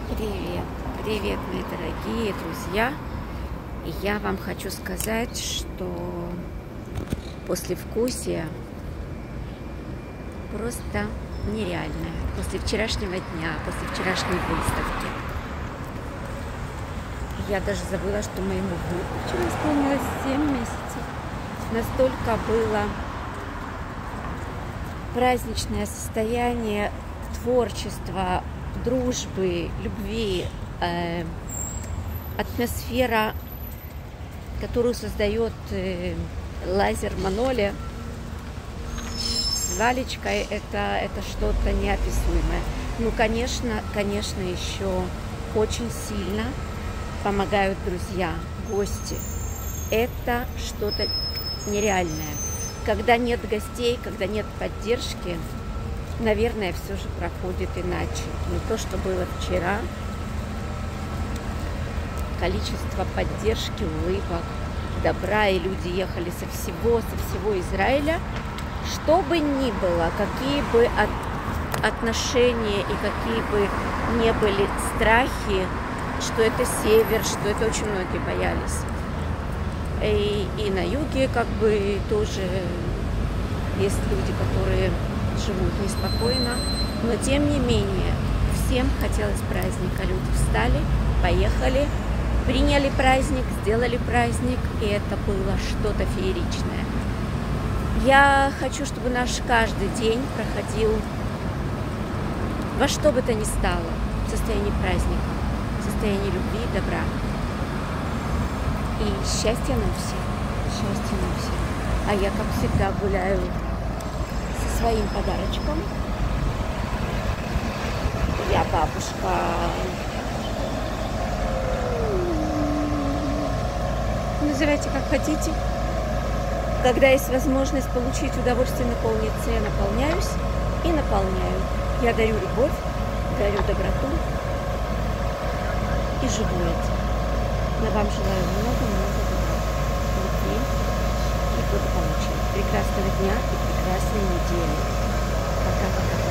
Привет, привет, мои дорогие друзья. И я вам хочу сказать, что послевкусие просто нереальное. После вчерашнего дня, после вчерашней выставки. Я даже забыла, что моему внуку вчера исполнилось 7 месяцев. Настолько было праздничное состояние творчества, дружбы, любви, атмосфера, которую создает лазер Маноли с Валечкой, это что-то неописуемое. Ну, конечно, еще очень сильно помогают друзья, гости. Это что-то нереальное. Когда нет гостей, когда нет поддержки, наверное, все же проходит иначе. Не то, что было вчера. Количество поддержки, улыбок, добра, и люди ехали со всего Израиля. Что бы ни было, какие бы отношения и какие бы ни были страхи, что это север, что это очень многие боялись. И на юге как бы тоже есть люди, которые живут неспокойно, но тем не менее всем хотелось праздника. Люди встали, поехали, приняли праздник, сделали праздник, и это было что-то фееричное. Я хочу, чтобы наш каждый день проходил во что бы то ни стало в состоянии праздника, в состоянии любви и добра. И счастья нам всем, счастья нам всем. А я, как всегда, гуляю своим подарочком. Я бабушка. Называйте как хотите. Когда есть возможность получить удовольствие, наполниться, я наполняюсь и наполняю. Я дарю любовь, дарю доброту и живу этим. Я вам желаю много-много любви и благополучия. Прекрасного дня и прекрасной недели. Пока-пока.